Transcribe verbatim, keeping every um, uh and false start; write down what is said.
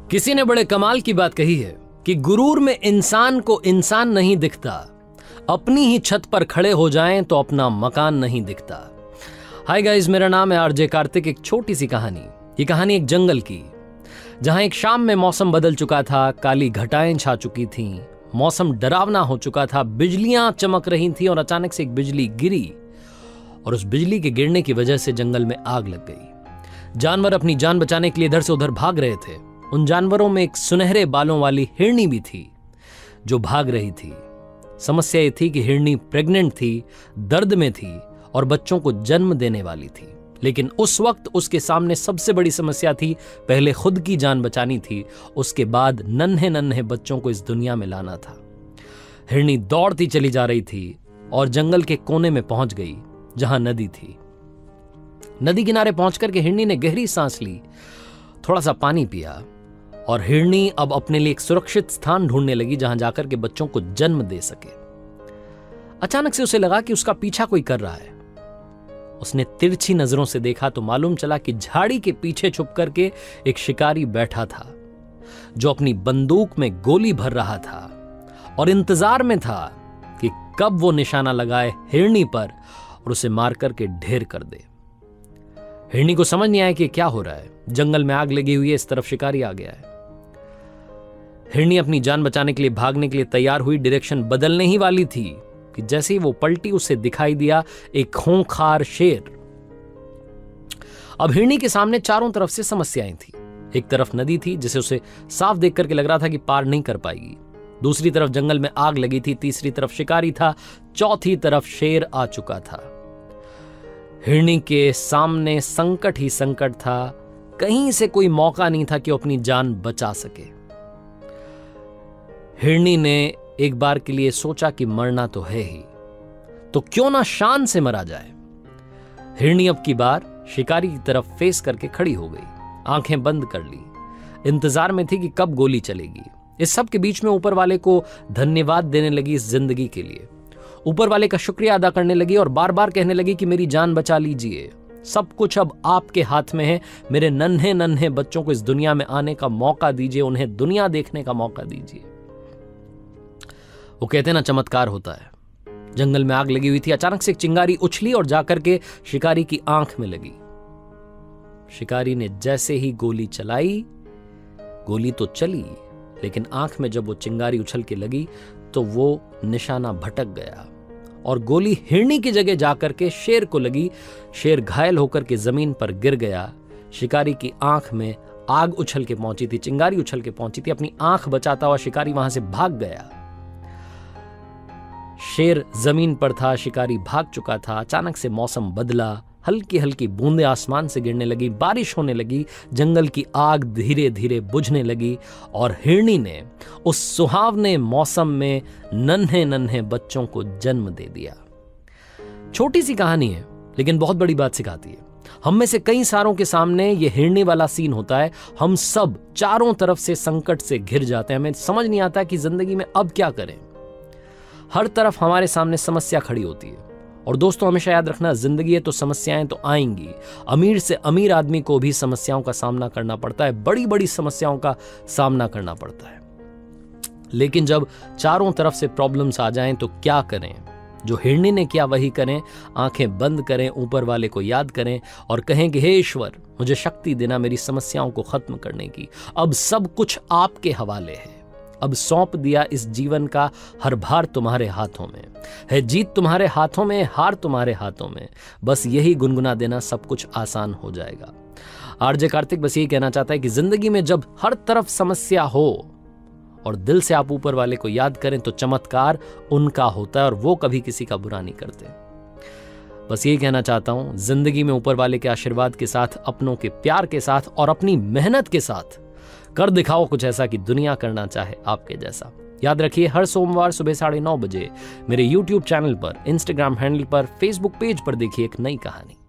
किसी ने बड़े कमाल की बात कही है कि गुरूर में इंसान को इंसान नहीं दिखता, अपनी ही छत पर खड़े हो जाएं तो अपना मकान नहीं दिखता। हाय गाइस, मेरा नाम है आरजे कार्तिक। एक छोटी सी कहानी। ये कहानी एक जंगल की, जहां एक शाम में मौसम बदल चुका था, काली घटाएं छा चुकी थीं, मौसम डरावना हो चुका था, बिजलियां चमक रही थीं और अचानक से एक बिजली गिरी और उस बिजली के गिरने की वजह से जंगल में आग लग गई। जानवर अपनी जान बचाने के लिए इधर से उधर भाग रहे थे। उन जानवरों में एक सुनहरे बालों वाली हिरनी भी थी जो भाग रही थी। समस्या ये थी कि हिरनी प्रेग्नेंट थी, दर्द में थी और बच्चों को जन्म देने वाली थी। लेकिन उस वक्त उसके सामने सबसे बड़ी समस्या थी, पहले खुद की जान बचानी थी, उसके बाद नन्हे नन्हे बच्चों को इस दुनिया में लाना था। हिरनी दौड़ती चली जा रही थी और जंगल के कोने में पहुंच गई जहां नदी थी। नदी किनारे पहुंचकर के हिरनी ने गहरी सांस ली, थोड़ा सा पानी पिया और हिरनी अब अपने लिए एक सुरक्षित स्थान ढूंढने लगी जहां जाकर के बच्चों को जन्म दे सके। अचानक से उसे लगा कि उसका पीछा कोई कर रहा है। उसने तिरछी नजरों से देखा तो मालूम चला कि झाड़ी के पीछे छुप करके एक शिकारी बैठा था जो अपनी बंदूक में गोली भर रहा था और इंतजार में था कि कब वो निशाना लगाए हिरनी पर और उसे मार करके ढेर कर दे। हिरनी को समझ नहीं आया कि क्या हो रहा है। जंगल में आग लगी हुई है, इस तरफ शिकारी आ गया है। हिरनी अपनी जान बचाने के लिए भागने के लिए तैयार हुई, डायरेक्शन बदलने ही वाली थी कि जैसे ही वो पलटी उसे दिखाई दिया एक खूंखार शेर। अब हिरनी के सामने चारों तरफ से समस्याएं थी। एक तरफ नदी थी जिसे उसे साफ देख करके लग रहा था कि पार नहीं कर पाएगी, दूसरी तरफ जंगल में आग लगी थी, तीसरी तरफ शिकारी था, चौथी तरफ शेर आ चुका था। हिरनी के सामने संकट ही संकट था, कहीं से कोई मौका नहीं था कि वो अपनी जान बचा सके। हिरनी ने एक बार के लिए सोचा कि मरना तो है ही, तो क्यों ना शान से मरा जाए। हिरनी अब की बार शिकारी की तरफ फेस करके खड़ी हो गई, आंखें बंद कर ली, इंतजार में थी कि कब गोली चलेगी। इस सब के बीच में ऊपर वाले को धन्यवाद देने लगी इस जिंदगी के लिए, ऊपर वाले का शुक्रिया अदा करने लगी और बार बार कहने लगी कि मेरी जान बचा लीजिए, सब कुछ अब आपके हाथ में है, मेरे नन्हे नन्हे बच्चों को इस दुनिया में आने का मौका दीजिए, उन्हें दुनिया देखने का मौका दीजिए। वो कहते ना, चमत्कार होता है। जंगल में आग लगी हुई थी, अचानक से एक चिंगारी उछली और जाकर के शिकारी की आंख में लगी। शिकारी ने जैसे ही गोली चलाई, गोली तो चली लेकिन आंख में जब वो चिंगारी उछल के लगी तो वो निशाना भटक गया और गोली हिरनी की जगह जाकर के शेर को लगी। शेर घायल होकर के जमीन पर गिर गया। शिकारी की आंख में आग उछल के पहुंची थी, चिंगारी उछल के पहुंची थी। अपनी आंख बचाता हुआ शिकारी वहां से भाग गया। शेर जमीन पर था, शिकारी भाग चुका था। अचानक से मौसम बदला, हल्की हल्की बूंदें आसमान से गिरने लगी, बारिश होने लगी, जंगल की आग धीरे धीरे बुझने लगी और हिरनी ने उस सुहावने मौसम में नन्हे नन्हे बच्चों को जन्म दे दिया। छोटी सी कहानी है लेकिन बहुत बड़ी बात सिखाती है। हम में से कई सारों के सामने ये हिरनी वाला सीन होता है। हम सब चारों तरफ से संकट से घिर जाते हैं, हमें समझ नहीं आता कि जिंदगी में अब क्या करें। हर तरफ हमारे सामने समस्या खड़ी होती है और दोस्तों हमेशा याद रखना, जिंदगी है तो समस्याएं तो आएंगी। अमीर से अमीर आदमी को भी समस्याओं का सामना करना पड़ता है, बड़ी बड़ी समस्याओं का सामना करना पड़ता है। लेकिन जब चारों तरफ से प्रॉब्लम्स आ जाएं तो क्या करें? जो हिरनी ने किया वही करें, आंखें बंद करें, ऊपर वाले को याद करें और कहें कि हे ईश्वर, मुझे शक्ति देना मेरी समस्याओं को खत्म करने की। अब सब कुछ आपके हवाले है, अब सौंप दिया इस जीवन का हर भार तुम्हारे हाथों में है, जीत तुम्हारे हाथों में, हार तुम्हारे हाथों में। बस यही गुनगुना देना, सब कुछ आसान हो जाएगा। आरजे कार्तिक बस यही कहना चाहता है कि जिंदगी में जब हर तरफ समस्या हो और दिल से आप ऊपर वाले को याद करें तो चमत्कार उनका होता है और वो कभी किसी का बुरा नहीं करते। बस यही कहना चाहता हूं, जिंदगी में ऊपर वाले के आशीर्वाद के साथ, अपनों के प्यार के साथ और अपनी मेहनत के साथ कर दिखाओ कुछ ऐसा कि दुनिया करना चाहे आपके जैसा। याद रखिए, हर सोमवार सुबह साढ़े नौ बजे मेरे यूट्यूब चैनल पर, इंस्टाग्राम हैंडल पर, फेसबुक पेज पर देखिए एक नई कहानी।